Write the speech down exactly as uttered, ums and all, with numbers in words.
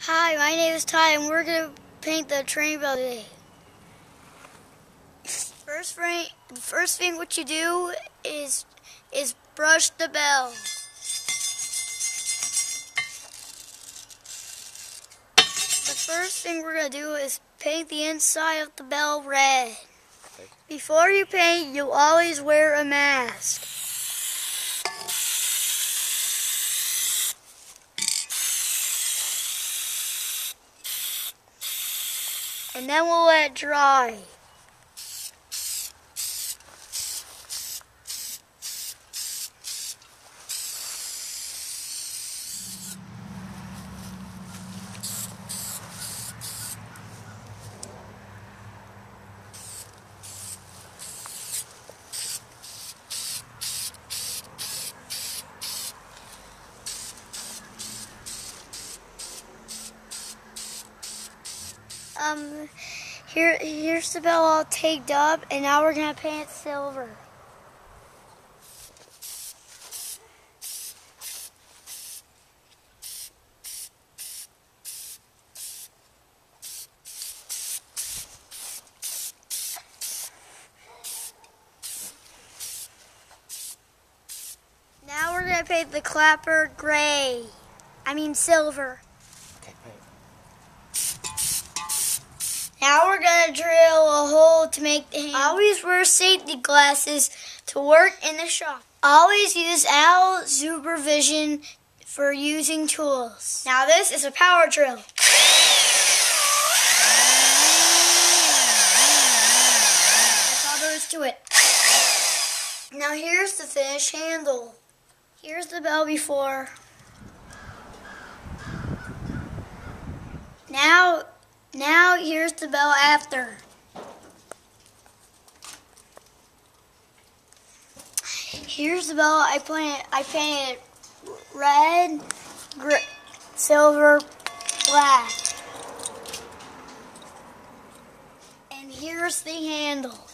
Hi, my name is Ty, and we're going to paint the train bell today. First thing, first thing what you do is is brush the bell. The first thing we're going to do is paint the inside of the bell red. Before you paint, you always wear a mask. And then we'll let it dry. Um, here, here's the bell all taped up, and now we're gonna paint it silver. Now we're gonna paint the clapper gray. I mean silver. Now we're going to drill a hole to make the handle. Always wear safety glasses to work in the shop. Always use adult supervision for using tools. Now this is a power drill. That's all there is to it. Now here's the finished handle. Here's the bell before. Now Now here's the bell after. Here's the bell. I painted. I painted red, gray, silver, black. And here's the handle.